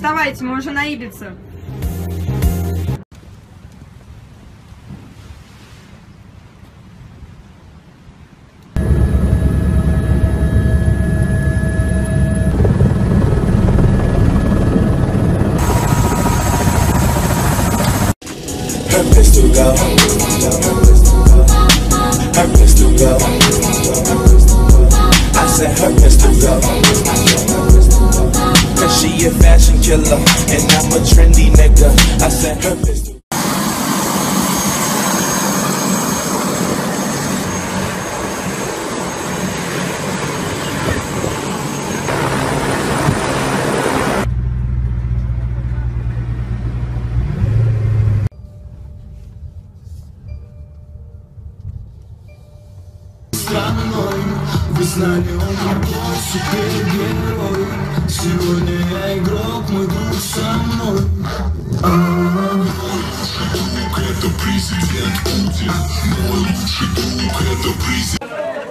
Вставайте, мы уже на Ибице. Purpose to go. Purpose to go. I said purpose to go. Cause she a fashion killer and I'm a trendy nigga. I said purpose to go. Вы знали, он какой супергерой. Сегодня я игрок, мой друг со мной. Мой лучший друг это президент Путин. Мой лучший друг это президент.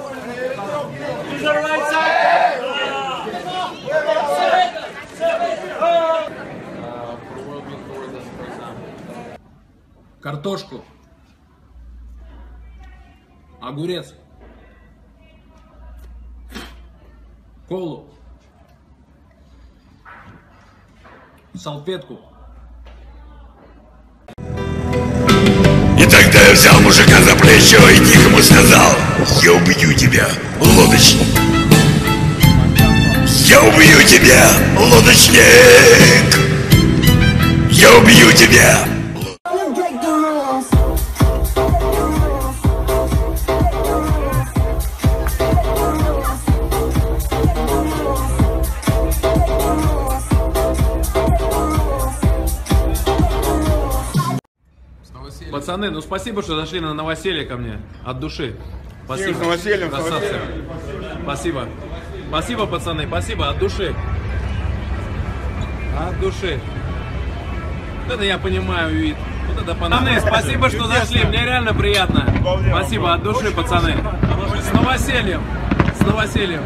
Картошку. Огурец. Колу. Салфетку. И тогда я взял мужика за плечо и тихо ему сказал: я убью тебя, лодочник. Я убью тебя, лодочник. Я убью тебя. Пацаны, ну спасибо, что зашли на новоселье ко мне. От души. Спасибо. С новосельем, красавцы. Спасибо. Спасибо, пацаны, спасибо, от души. От души. Вот это я понимаю вид. Вот это пацаны, спасибо, что зашли. Мне реально приятно. Спасибо, от души, пацаны. С новосельем. С новосельем.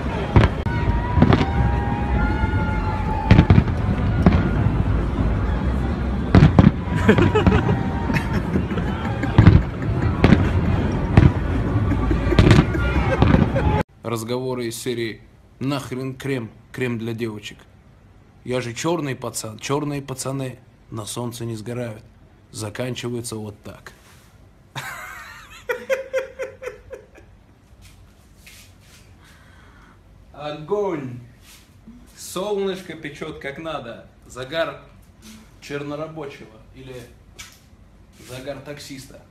Разговоры из серии «Нахрен крем, крем для девочек». Я же черный пацан, черные пацаны на солнце не сгорают. Заканчивается вот так. Огонь! Солнышко печет как надо. Загар чернорабочего или загар таксиста.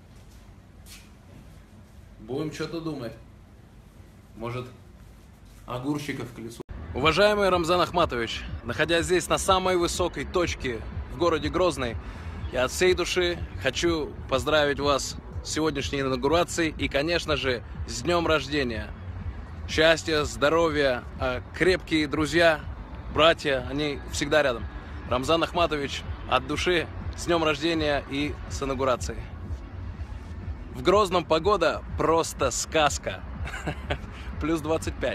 Будем что-то думать. Может, огурчиков к лесу. Уважаемый Рамзан Ахматович, находясь здесь на самой высокой точке в городе Грозный, я от всей души хочу поздравить вас с сегодняшней инаугурацией и, конечно же, с днем рождения. Счастья, здоровья, крепкие друзья, братья, они всегда рядом. Рамзан Ахматович, от души, с днем рождения и с инаугурацией. В Грозном погода просто сказка. Плюс 25.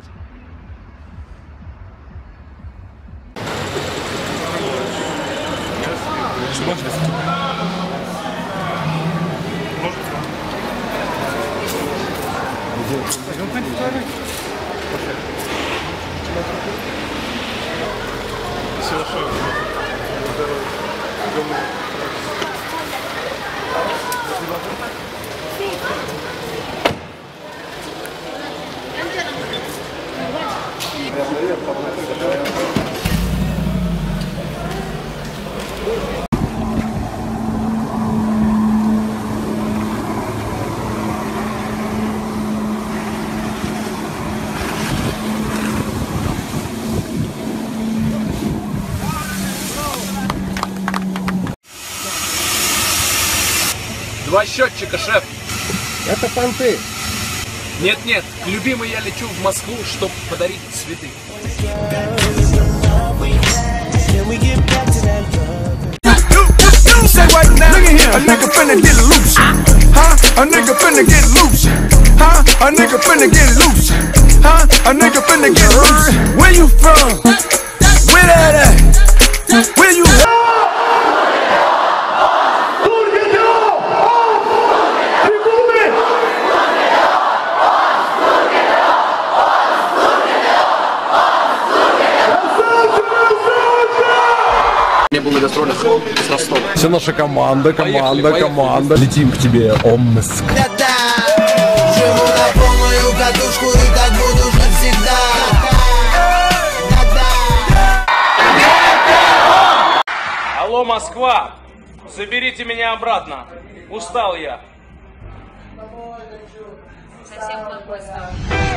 Два счетчика, шеф. Это понты. Нет, любимый, я лечу в Москву, чтобы подарить цветы. Say right now, a nigga finna get loose, huh? A nigga finna get loose, huh? A nigga finna get loose, huh? A nigga finna get loose. Where you from? Where that at? Я был на гастролях с Ростова. Все наша команда. Поехали. Летим к тебе, Омск. Живу на полную катушку и так буду жить всегда. Алло, Москва! Заберите меня обратно. Устал я. Совсем плохой стал.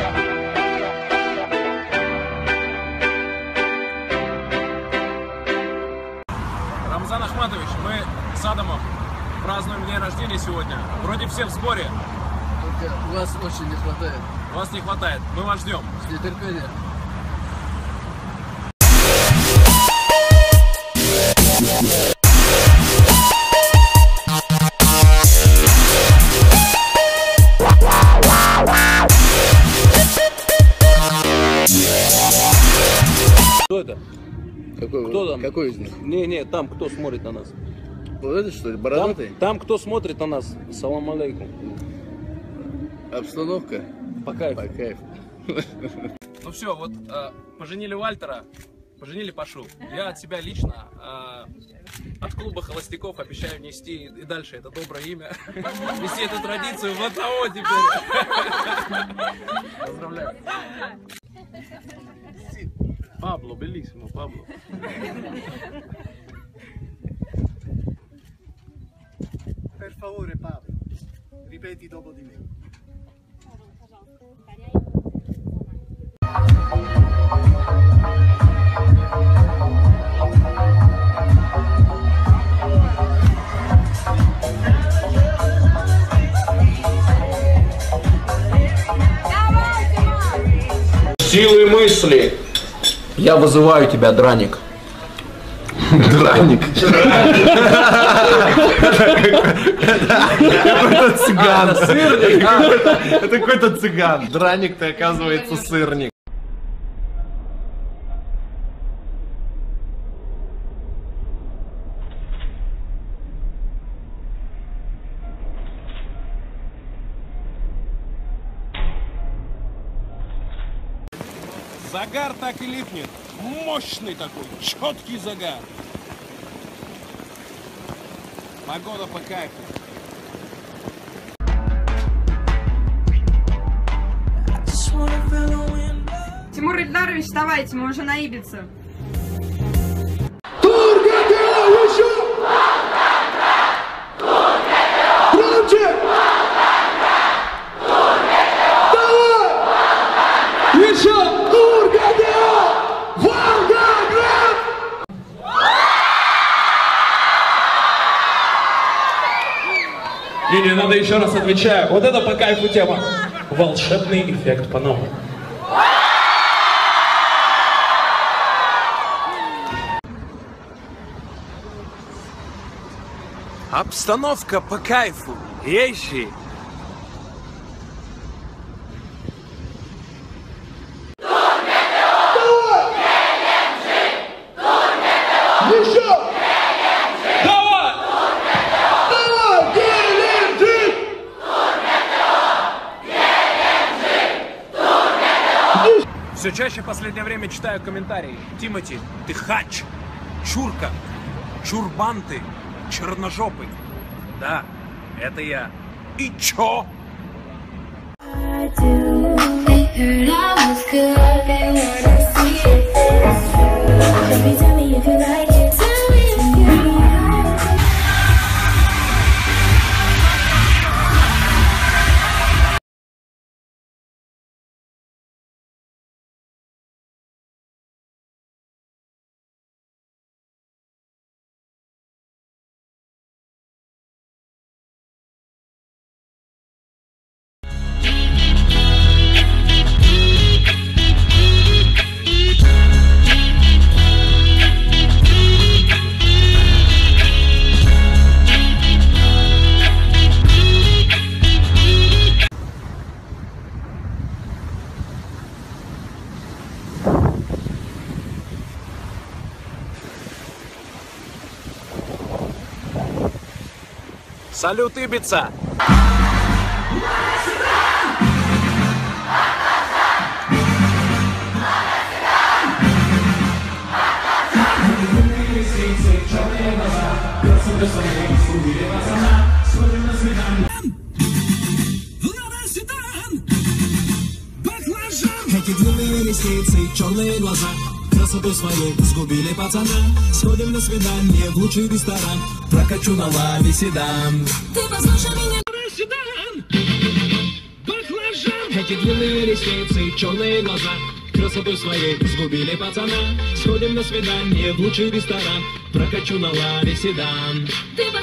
Рамзан Ахматович, мы с Адамом празднуем день рождения сегодня. Вроде все в сборе. Только вас очень не хватает. Вас не хватает. Мы вас ждем. С нетерпением. Кто это? Какой, Кто там? какой из них? Не, там кто смотрит на нас? Вот это что ли, бородатый? Там кто смотрит на нас? Салам алейкум. Обстановка? По кайфу. По кайфу. Ну все, вот поженили Вальтера, поженили Пашу. Я от себя лично, от клуба холостяков обещаю нести и дальше это доброе имя, нести эту традицию в одного теперь. Поздравляю. Пабло, белиссимо, Пабло. Per favore Pablo, ripeti dopo di me. Силой мысли я вызываю тебя, Драник. Драник. Какой-то цыган. Это какой-то цыган. Драник-то оказывается сырник. Загар так и липнет. Мощный такой, четкий загар. Погода по кайфу. Тимур Ильдарович, вставайте, мы уже на Ибице. Не, надо еще раз отвечаю. Вот это по кайфу тема. Волшебный эффект Панамы. Обстановка по кайфу. Езжи. Все чаще в последнее время читаю комментарии. Тимати, ты хач, чурка, чурбан ты, черножопый. Да, это я. И чё? Салют, Ибица! Эти длинные ресницы, черные глаза, красотой своей сгубили пацана. Сходим на свидание в лучший ресторан, прокачу на лаве седан. Ты послушай меня, седан, баклажан. Эти длинные ресницы, черные глаза, красотой своей сгубили пацана. Сходим на свидание в лучший ресторан, прокачу на лаве седан.